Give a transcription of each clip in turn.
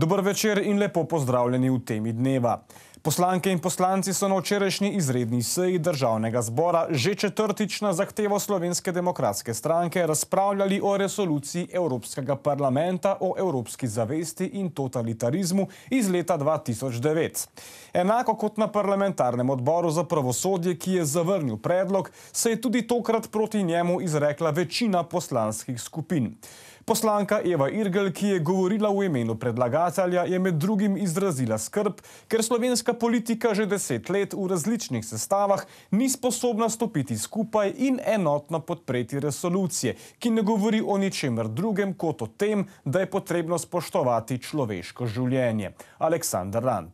Dober večer in lepo pozdravljeni v temi dneva. Poslanke in poslanci so na včerajšnji izredni seji Državnega zbora že četrtič na zahtevo Slovenske demokratske stranke razpravljali o resoluciji Evropskega parlamenta o evropski zavesti in totalitarizmu iz leta 2009. Enako kot na parlamentarnem odboru za pravosodje, ki je zavrnil predlog, se je tudi tokrat proti njemu izrekla večina poslanskih skupin. Poslanka Eva Irgl, ki je govorila v imenu predlagatelja, je med drugim izrazila skrb, ker slovenska politika že 10 let v različnih sestavah ni sposobna stopiti skupaj in enotno podpreti resolucije, ki ne govori o ničemer drugem kot o tem, da je potrebno spoštovati človeško življenje. Aleksander Rand.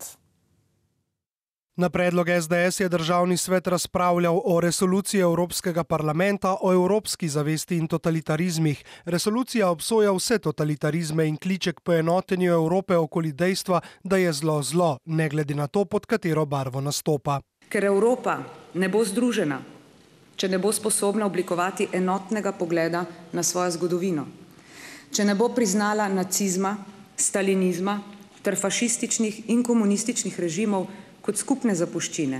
Na predlog SDS je Državni svet razpravljal o resoluciji Evropskega parlamenta o evropski zavesti in totalitarizmih. Resolucija obsoja vse totalitarizme in kliče k poenotenju Evrope okoli dejstva, da je zlo zlo, ne glede na to, pod katero barvo nastopa. Ker Evropa ne bo združena, če ne bo sposobna oblikovati enotnega pogleda na svojo zgodovino, če ne bo priznala nacizma, stalinizma ter fašističnih in komunističnih režimov kot skupne zapuščine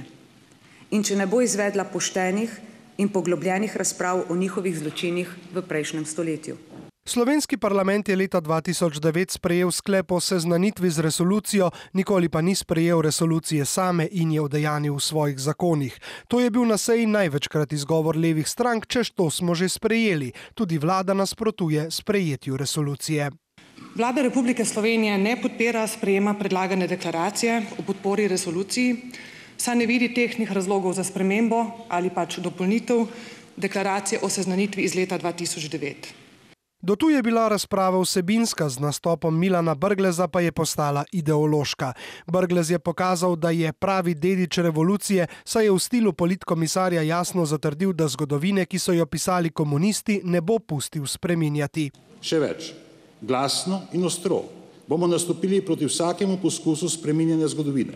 in če ne bo izvedla poštenih in poglobljenih razprav o njihovih zločinih v prejšnjem stoletju. Slovenski parlament je leta 2009 sprejel sklep o seznanitvi z resolucijo, nikoli pa ni sprejel resolucije same in je udejanil v svojih zakonih. To je bil na seji največkrat izgovor levih strank, češ to smo že sprejeli. Tudi vlada nasprotuje sprejetju resolucije. Vlada Republike Slovenije ne podpira sprejema predlagane deklaracije o podpori resoluciji, saj ne vidi tehtnih razlogov za spremembo ali pač dopolnitev deklaracije o seznanitvi iz leta 2009. Do tu je bila razprava vsebinska, z nastopom Milana Brgleza pa je postala ideološka. Brglez je pokazal, da je pravi dedič revolucije, saj je v stilu politkomisarja jasno zatrdil, da zgodovine, ki so jo pisali komunisti, ne bo pustil spreminjati. Še več. Glasno in ostro bomo nastopili proti vsakemu poskusu spreminjanja zgodovine,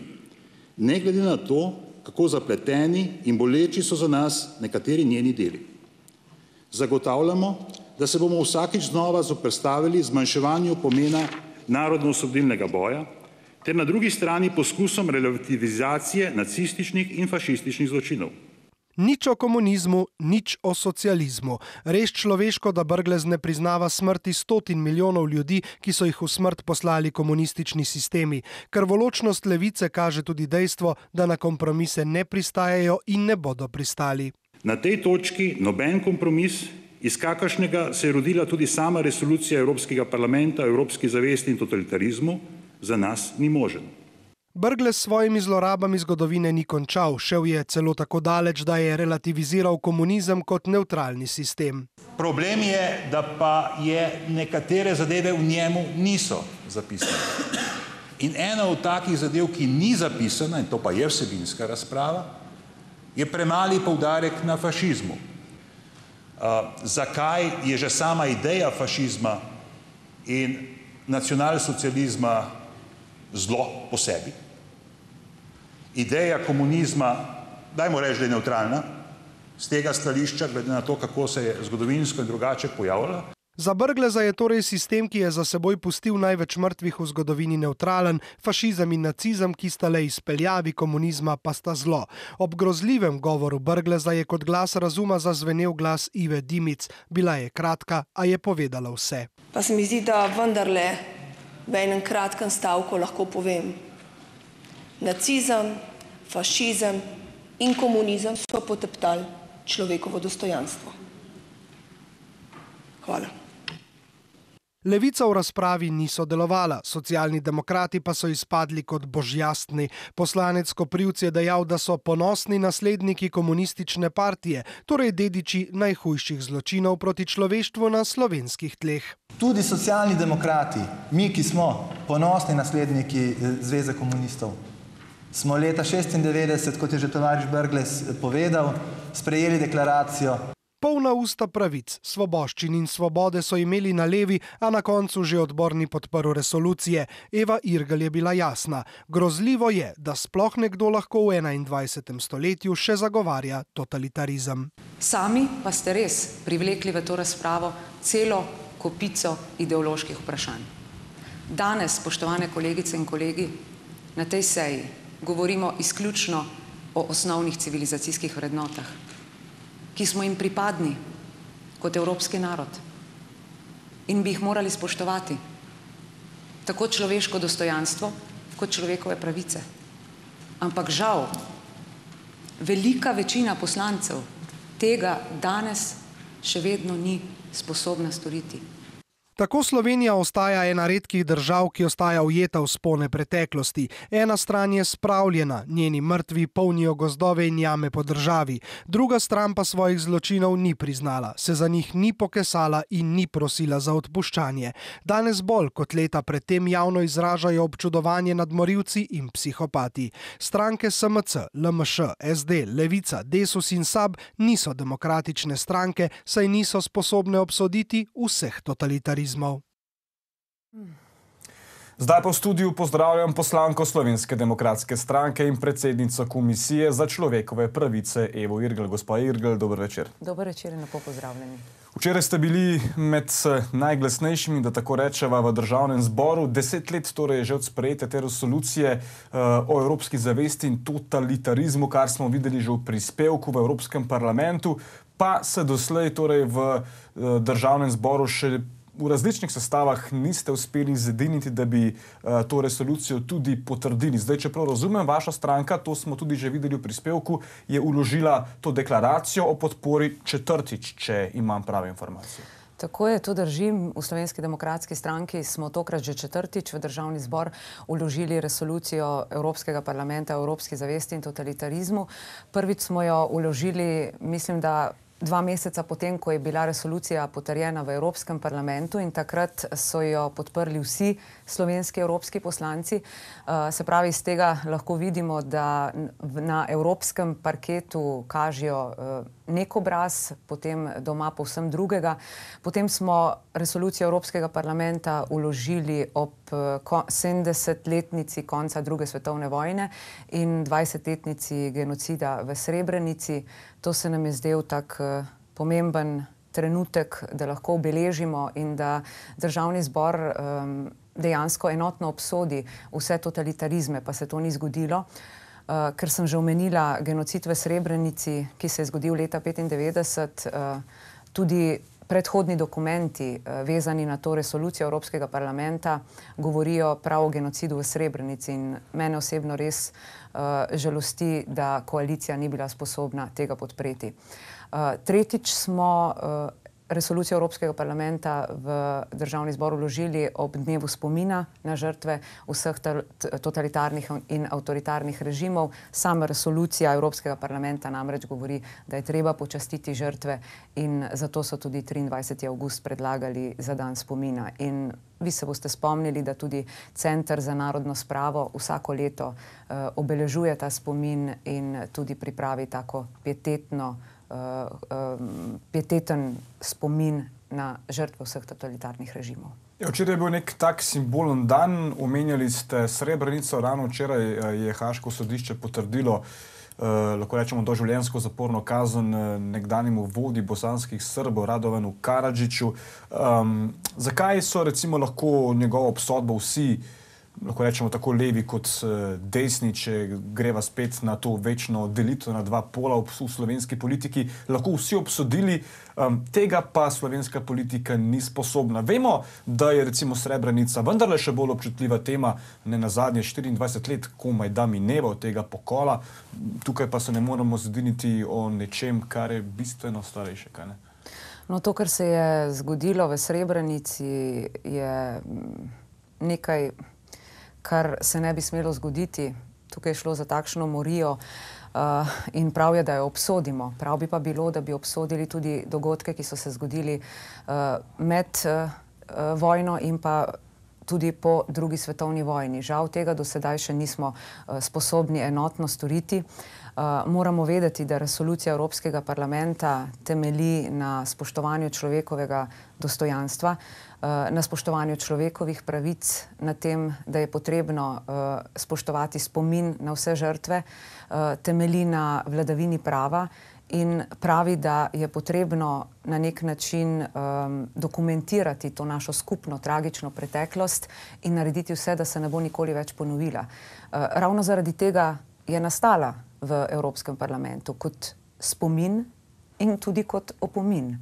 ne glede na to, kako zapleteni in boleči so za nas nekateri njeni deli. Zagotavljamo, da se bomo vsakič znova zoperstavili zmanjševanju pomena narodno-osvobodilnega boja ter na drugi strani poskusom relativizacije nacističnih in fašističnih zločinov. Nič o komunizmu, nič o socializmu. Res človeško, da Brglez ne priznava smrti 100 milijonov ljudi, ki so jih v smrt poslali komunistični sistemi. Krvoločnost levice kaže tudi dejstvo, da na kompromise ne pristajajo in ne bodo pristali. Na tej točki noben kompromis, iz kakršnega se je rodila tudi sama resolucija Evropskega parlamenta o evropski zavesti in totalitarizmu, za nas ni možen. Brglez s svojimi zlorabami zgodovine ni končal, šel je celo tako daleč, da je relativiziral komunizem kot nevtralni sistem. Problem je, da pa nekatere zadeve v njemu niso zapisane. In ena od takih zadev, ki ni zapisana, in to pa je vsebinska razprava, je premali poudarek na fašizmu. Zakaj je že sama ideja fašizma in nacionalsocializma zlo po sebi? Ideja komunizma, dajmo reči, da je nevtralna, z tega stališča, glede na to, kako se je zgodovinsko in drugače pojavljala. Za Brgleza je torej sistem, ki je za seboj pustil največ mrtvih v zgodovini, nevtralen, fašizem in nacizem, ki sta le izpeljavi komunizma, pa sta zlo. Ob grozljivem govoru Brgleza je kot glas razuma zazvenel glas Ive Dimic. Bila je kratka, a je povedala vse. Pa se mi zdi, da vendarle v enem kratkem stavku lahko povem. Nacizem, fašizem in komunizem so poteptali človekovo dostojanstvo. Hvala. Levica v razpravi ni sodelovala, socialni demokrati pa so izpadli kot božjastni. Poslanec Koprivc je dejal, da so ponosni nasledniki komunistične partije, torej dediči najhujših zločinov proti človeštvu na slovenskih tleh. Tudi socialni demokrati, mi, ki smo ponosni nasledniki Zveze komunistov, smo leta 1996, kot je že tovariš Brglez povedal, sprejeli deklaracijo. Polna usta pravic, svoboščin in svobode so imeli na levi, a na koncu že odbor ni podprl resolucije. Eva Irgl je bila jasna. Grozljivo je, da sploh nekdo lahko v 21. stoletju še zagovarja totalitarizem. Sami pa ste res privlekli v to razpravo celo kopico ideoloških vprašanj. Danes, spoštovane kolegice in kolegi, na tej seji govorimo izključno o osnovnih civilizacijskih vrednotah, ki smo jim pripadni kot evropski narod in bi jih morali spoštovati, tako človeško dostojanstvo kot človekove pravice. Ampak žal, velika večina poslancev tega danes še vedno ni sposobna storiti. Tako Slovenija ostaja ena redkih držav, ki ostaja ujeta v spone preteklosti. Ena stran je spravljena, njeni mrtvi polnijo gozdove in jame po državi. Druga stran pa svojih zločinov ni priznala, se za njih ni pokesala in ni prosila za odpuščanje. Danes bolj kot leta predtem javno izražajo občudovanje nad morilci in psihopati. Stranke SMC, LMŠ, SD, Levica, Desus in SAB niso demokratične stranke, saj niso sposobne obsoditi vseh totalitarizmov. Zdaj pa v studiu pozdravljam poslanko Slovenske demokratske stranke in predsednico Komisije za človekove pravice Evo Irgl. Gospa Irgl, dober večer. Dober večer in lepo pozdravljeni. Včeraj ste bili med najglasnejšimi, da tako rečeva, v državnem zboru. 10 let torej že od sprejetja te resolucije o evropski zavesti in totalitarizmu, kar smo videli že v prispevku v Evropskem parlamentu, pa se doslej torej v državnem zboru še v različnih sestavah niste uspeli zediniti, da bi to resolucijo tudi potrdili. Zdaj, čeprav razumem, vaša stranka, to smo tudi že videli v prispevku, je vložila to deklaracijo o podpori četrtič, če imam prave informacije. Tako je, to držim. V Slovenski demokratski stranki smo tokrat že četrtič v državni zbor vložili resolucijo Evropskega parlamenta o evropski zavesti in totalitarizmu. Prvič smo jo vložili, mislim, da 2 meseca potem, ko je bila resolucija potrjena v Evropskem parlamentu, in takrat so jo podprli vsi slovenski evropski poslanci. Se pravi, iz tega lahko vidimo, da na evropskem parketu kažejo nek obraz, potem doma povsem drugega. Potem smo resolucijo Evropskega parlamenta vložili ob 70-letnici konca druge svetovne vojne in 20-letnici genocida v Srebrenici. To se nam je zdel tak pomemben trenutek, da lahko obeležimo in da državni zbor dejansko enotno obsodi vse totalitarizme, pa se to ni zgodilo. Ker sem že omenila genocid v Srebrenici, ki se je zgodil leta 1995, tudi predhodni dokumenti vezani na to resolucijo Evropskega parlamenta govorijo prav o genocidu v Srebrenici in mene osebno res žalosti, da koalicija ni bila sposobna tega podpreti. Tretjič smo resolucijo Evropskega parlamenta v državni zbor vložili ob dnevu spomina na žrtve vseh totalitarnih in avtoritarnih režimov. Sama resolucija Evropskega parlamenta namreč govori, da je treba počastiti žrtve in zato so tudi 23. avgust predlagali za dan spomina. In vi se boste spomnili, da tudi Center za narodno spravo vsako leto obeležuje ta spomin in tudi pripravi tako pieteten spomin na žrtve vseh totalitarnih režimov. Včeraj je bil nek tak simbolen dan, omenjali ste Srebrenico, ravno včeraj je Haaško sodišče potrdilo, lahko rečemo, doživljenjsko zaporno kazen nekdanjemu vodji bosanskih Srbov Radovanu Karadžiću. Zakaj so recimo lahko njegovo obsodbo vsi, lahko rečemo tako levi kot desni, če greva spet na to večno delitev na dva pola v slovenski politiki, lahko vsi obsodili, tega pa slovenska politika ni sposobna. Vemo, da je recimo Srebrenica vendarle še bolj občutljiva tema, ne nazadnje 24 let komaj da mineva od tega pokola, tukaj pa se ne moramo zediniti o nečem, kar je bistveno starejše, kaj ne? No, to, kar se je zgodilo v Srebrenici, je nekaj, kar se ne bi smelo zgoditi. Tukaj je šlo za takšno morijo in prav je, da jo obsodimo. Prav bi pa bilo, da bi obsodili tudi dogodke, ki so se zgodili med vojno in pa tudi po drugi svetovni vojni. Žal tega do sedaj še nismo sposobni enotno storiti. Moramo vedeti, da resolucija Evropskega parlamenta temelji na spoštovanju človekovega dostojanstva, na spoštovanju človekovih pravic, na tem, da je potrebno spoštovati spomin na vse žrtve, temelji na vladavini prava in pravi, da je potrebno na nek način dokumentirati to našo skupno tragično preteklost in narediti vse, da se ne bo nikoli več ponovila. Ravno zaradi tega je nastala v Evropskem parlamentu kot spomin in tudi kot opomin.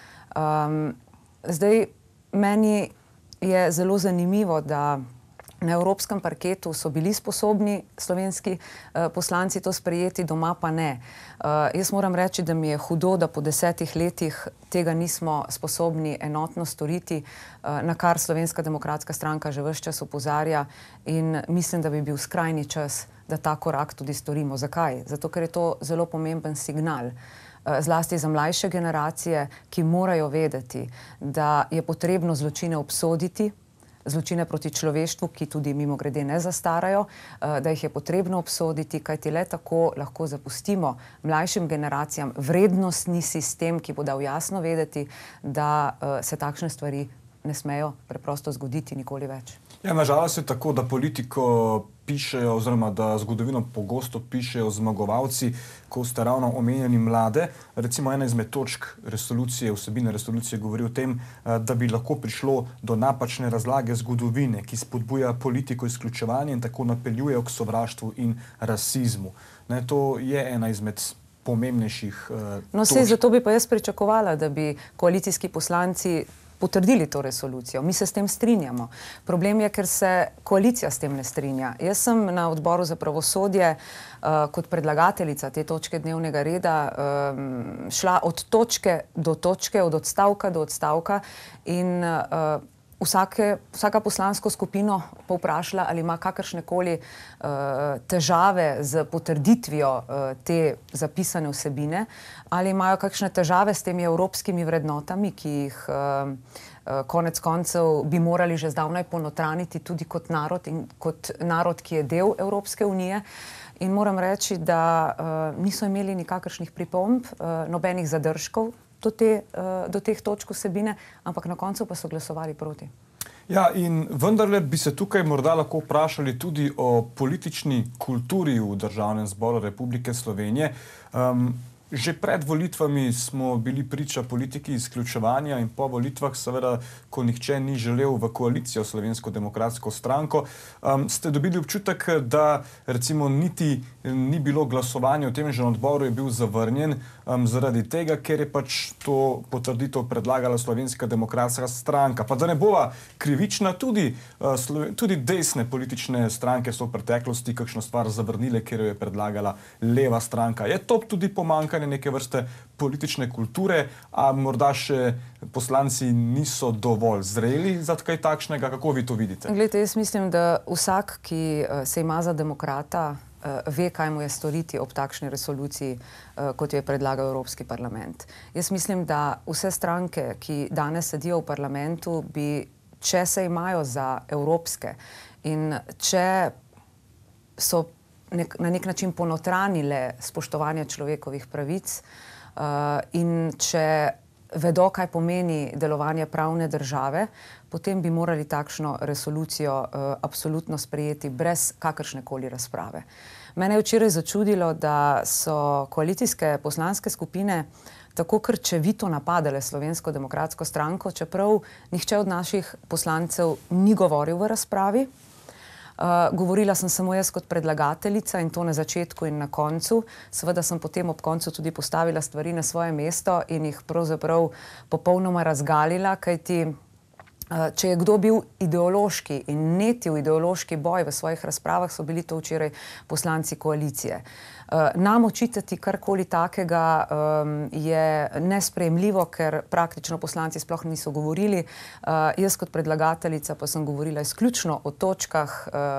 Zdaj, meni je zelo zanimivo, da na evropskem parketu so bili sposobni slovenski poslanci to sprejeti, doma pa ne. Jaz moram reči, da mi je hudo, da po 10 letih tega nismo sposobni enotno storiti, na kar Slovenska demokratska stranka že ves čas opozarja, in mislim, da bi bil skrajni čas, da ta korak tudi storimo. Zakaj? Zato, ker je to zelo pomemben signal. Zlasti za mlajše generacije, ki morajo vedeti, da je potrebno zločine obsoditi, zločine proti človeštvu, ki tudi mimogrede ne zastarajo, da jih je potrebno obsoditi, kajti le tako lahko zapustimo mlajšim generacijam vrednostni sistem, ki bo dal jasno vedeti, da se takšne stvari ne smejo preprosto zgoditi nikoli več. Ja, nažalost je tako, da politiko pišejo, oziroma da zgodovino pogosto pišejo zmagovalci, ko ste ravno omenjeni mlade. Recimo ena izmed točk resolucije, vsebine resolucije govori o tem, da bi lahko prišlo do napačne razlage zgodovine, ki spodbuja politiko izključevanja in tako napeljuje k sovraštvu in rasizmu. Ne, to je ena izmed pomembnejših točk. No, saj zato bi pa jaz pričakovala, da bi koalicijski poslanci potrdili to resolucijo. Mi se s tem strinjamo. Problem je, ker se koalicija s tem ne strinja. Jaz sem na odboru za pravosodje kot predlagateljica te točke dnevnega reda šla od točke do točke, od odstavka do odstavka in vsaka poslansko skupino povprašala, ali ima kakršnekoli težave z potrditvijo te zapisane vsebine, ali imajo kakšne težave s temi evropskimi vrednotami, ki jih konec koncev bi morali že zdavnaj ponotraniti tudi kot narod in kot narod, ki je del Evropske unije. In moram reči, da niso imeli nikakršnih pripomb, nobenih zadržkov do teh točk vsebine, ampak na koncu pa so glasovali proti. Ja, in vendarle bi se tukaj morda lahko vprašali tudi o politični kulturi v Državnem zboru Republike Slovenije. Že pred volitvami smo bili priča politiki izključevanja in po volitvah, seveda, ko nihče ni želel v koalicijo Slovensko demokratsko stranko, ste dobili občutek, da recimo niti ni bilo glasovanja o tem, že na odboru je bil zavrnjen, zaradi tega, ker je pač to potrditev predlagala Slovenska demokratska stranka. Pa da ne bova krivična, tudi desne politične stranke so v preteklosti kakšno stvar zavrnile, ker jo je predlagala leva stranka. Je to tudi pomanjkanje neke vrste politične kulture, a morda še poslanci niso dovolj zreli za kaj takšnega? Kako vi to vidite? Glejte, jaz mislim, da vsak, ki se ima za demokrata, ve, kaj mu je storiti ob takšni resoluciji, kot jo je predlagal Evropski parlament. Jaz mislim, da vse stranke, ki danes sedijo v parlamentu, bi, če se imajo za evropske in če so na nek način ponotranile spoštovanje človekovih pravic in če vedo, kaj pomeni delovanje pravne države, potem bi morali takšno resolucijo absolutno sprejeti brez kakršnekoli razprave. Mene je včeraj začudilo, da so koalicijske poslanske skupine tako krčevito napadale Slovensko demokratsko stranko, čeprav nihče od naših poslancev ni govoril v razpravi. Govorila sem samo jaz kot predlagateljica in to na začetku in na koncu. Seveda sem potem ob koncu tudi postavila stvari na svoje mesto in jih pravzaprav popolnoma razgalila, kajti če je kdo bil ideološki in netil ideološki boj v svojih razpravah, so bili to včeraj poslanci koalicije. Nam očitati karkoli takega je nesprejemljivo, ker praktično poslanci sploh niso govorili. Jaz kot predlagateljica pa sem govorila izključno o točkah,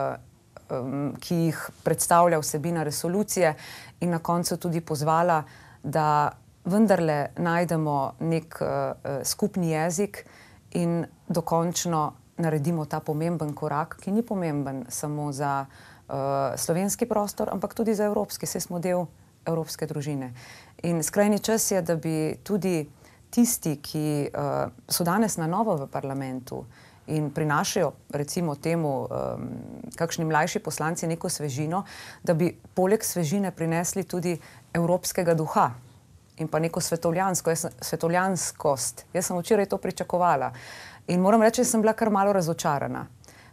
ki jih predstavlja vsebina resolucije in na koncu tudi pozvala, da vendarle najdemo nek skupni jezik in dokončno naredimo ta pomemben korak, ki ni pomemben samo za slovenski prostor, ampak tudi za evropski, saj smo del evropske družine. In skrajni čas je, da bi tudi tisti, ki so danes na novo v parlamentu in prinašajo recimo temu kakšni mlajši poslanci neko svežino, da bi poleg svežine prinesli tudi evropskega duha. in pa neko svetovljanskost. Jaz sem včeraj to pričakovala in moram reči, da sem bila kar malo razočarana.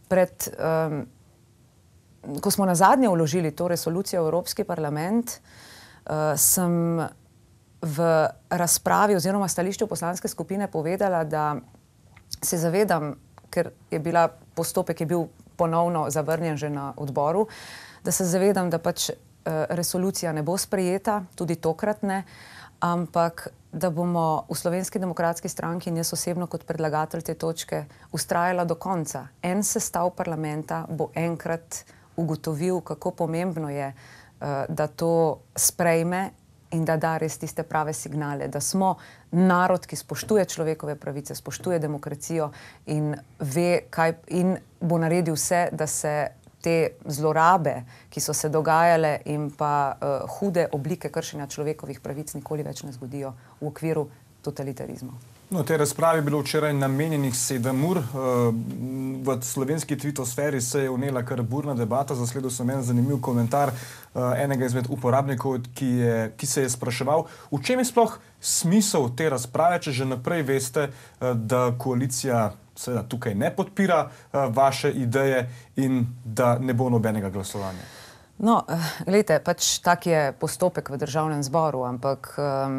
Ko smo nazadnje vložili to resolucijo v Evropski parlament, sem v razpravi oziroma stališču poslanske skupine povedala, da se zavedam, ker je bila postopek je bil ponovno zavrnjen že na odboru, da se zavedam, da pač resolucija ne bo sprejeta, tudi tokrat ne, ampak da bomo v Slovenski demokratski stranki in jaz osebno kot predlagatelj te točke vztrajala do konca. En sestav parlamenta bo enkrat ugotovil, kako pomembno je, da to sprejme in da da res tiste prave signale, da smo narod, ki spoštuje človekove pravice, spoštuje demokracijo in ve, kaj in bo naredil vse, da se te zlorabe, ki so se dogajale in pa hude oblike kršenja človekovih pravic nikoli več ne zgodijo v okviru totalitarizma. No, tej razpravi je bilo včeraj namenjenih 7 ur. V slovenski tvitosferi se je vnela kar burna debata. Zasledil sem en zanimiv komentar enega izmed uporabnikov, ki se je spraševal, v čem je sploh smisel te razprave, če že naprej veste, da koalicija seveda tukaj ne podpira vaše ideje in da ne bo nobenega glasovanja. No, glejte, pač tak je postopek v Državnem zboru, ampak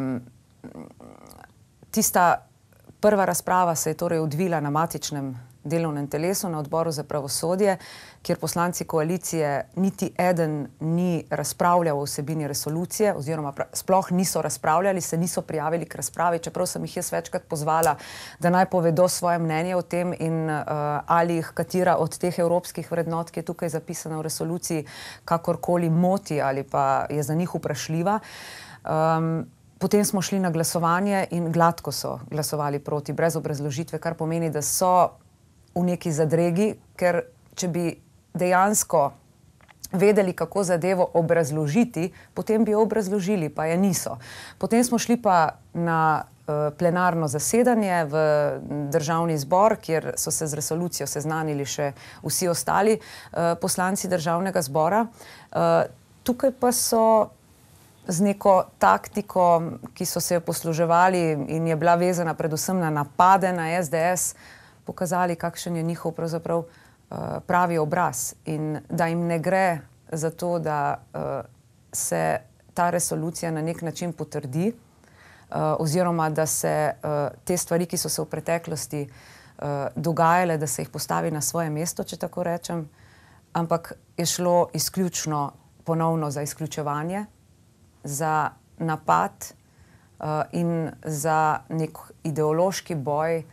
tista prva razprava se je torej odvila na matičnem delovnem telesu, na odboru za pravosodje, kjer poslanci koalicije niti eden ni razpravljal o vsebini resolucije, oziroma sploh niso razpravljali, se niso prijavili k razpravi, čeprav sem jih jaz večkrat pozvala, da naj povedo svoje mnenje o tem in ali jih katera od teh evropskih vrednot, ki je tukaj zapisana v resoluciji, kakorkoli moti ali pa je za njih vprašljiva. Potem smo šli na glasovanje in gladko so glasovali proti, brez obrazložitve, kar pomeni, da so v neki zadregi, ker če bi dejansko vedeli, kako zadevo obrazložiti, potem bi jo obrazložili, pa je niso. Potem smo šli pa na plenarno zasedanje v Državni zbor, kjer so se z resolucijo seznanili še vsi ostali poslanci Državnega zbora. Tukaj pa so z neko taktiko, ki so se jo posluževali in je bila vezana predvsem na napade na SDS, pokazali, kakšen je njihov pravzaprav pravi obraz in da jim ne gre za to, da se ta resolucija na nek način potrdi oziroma da se te stvari, ki so se v preteklosti dogajale, da se jih postavi na svoje mesto, če tako rečem, ampak je šlo izključno ponovno za izključevanje, za napad in za nek ideološki boj,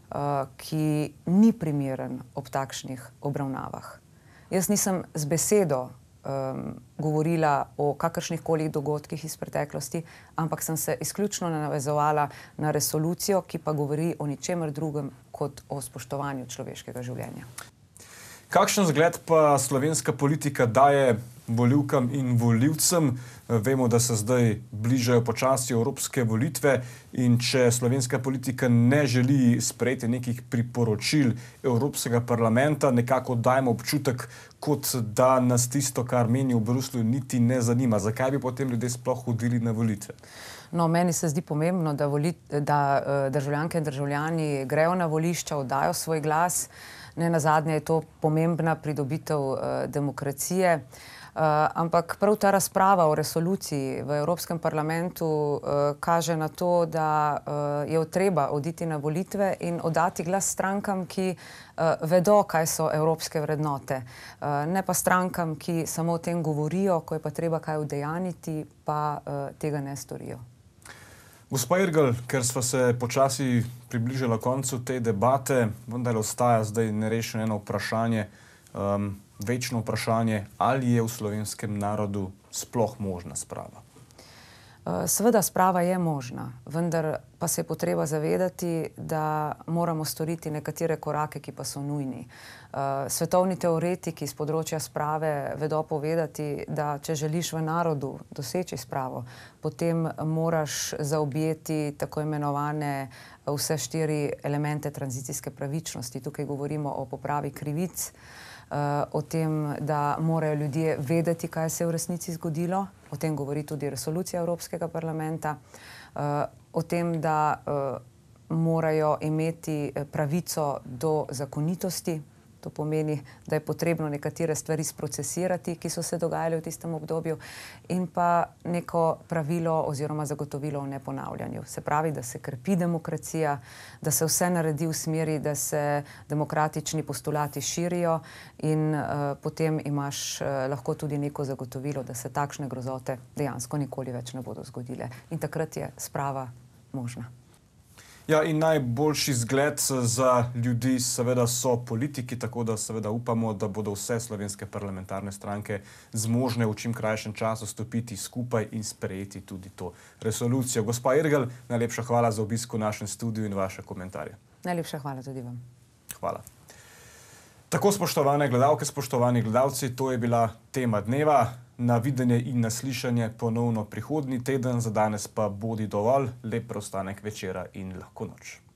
ki ni primeren ob takšnih obravnavah. Jaz nisem z besedo govorila o kakršnihkoli dogodkih iz preteklosti, ampak sem se izključno navezovala na resolucijo, ki pa govori o ničemer drugem kot o spoštovanju človeškega življenja. Kakšen zgled pa slovenska politika daje volivkam in volivcem? Vemo, da se zdaj bližajo počasi evropske volitve in če slovenska politika ne želi sprejeti nekih priporočil Evropskega parlamenta, nekako dajemo občutek, kot da nas tisto, kar meni v Bruslju, niti ne zanima. Zakaj bi potem ljudje sploh hodili na volitve? No, meni se zdi pomembno, da državljanke in državljani grejo na volišča, oddajo svoj glas. Ne nazadnje je to pomembna pridobitev demokracije. Ampak prav ta razprava o resoluciji v Evropskem parlamentu kaže na to, da je treba oditi na volitve in oddati glas strankam, ki vedo, kaj so evropske vrednote. Ne pa strankam, ki samo o tem govorijo, ko je pa treba kaj udejaniti, pa tega ne storijo. Gospa Irgl, ker sva se počasi približala koncu te debate, vendar ostaja zdaj nerešeno eno vprašanje, večno vprašanje, ali je v slovenskem narodu sploh možna sprava? Seveda sprava je možna, vendar pa se je potreba zavedati, da moramo storiti nekatere korake, ki pa so nujni. Svetovni teoretiki z področja sprave vedo povedati, da če želiš v narodu doseči spravo, potem moraš zaobjeti tako imenovane vse 4 elemente tranzicijske pravičnosti. Tukaj govorimo o popravi krivic, o tem, da morajo ljudje vedeti, kaj se je v resnici zgodilo. O tem govori tudi resolucija Evropskega parlamenta. O tem, da morajo imeti pravico do zakonitosti. To pomeni, da je potrebno nekatere stvari sprocesirati, ki so se dogajale v tistem obdobju, in pa neko pravilo oziroma zagotovilo o neponavljanju. Se pravi, da se krepi demokracija, da se vse naredi v smeri, da se demokratični postulati širijo in potem imaš lahko tudi neko zagotovilo, da se takšne grozote dejansko nikoli več ne bodo zgodile. In takrat je sprava možna. Ja, in najboljši zgled za ljudi seveda so politiki, tako da seveda upamo, da bodo vse slovenske parlamentarne stranke zmožne v čim krajšem času stopiti skupaj in sprejeti tudi to resolucijo. Gospa Irgl, najlepša hvala za obisk v našem studiu in vaše komentarje. Najlepša hvala tudi vam. Hvala. Tako, spoštovane gledalke, spoštovani gledalci, to je bila tema dneva. Na videnje in na slišanje ponovno prihodnji teden, za danes pa bodi dovolj, lep preostanek večera in lahko noč.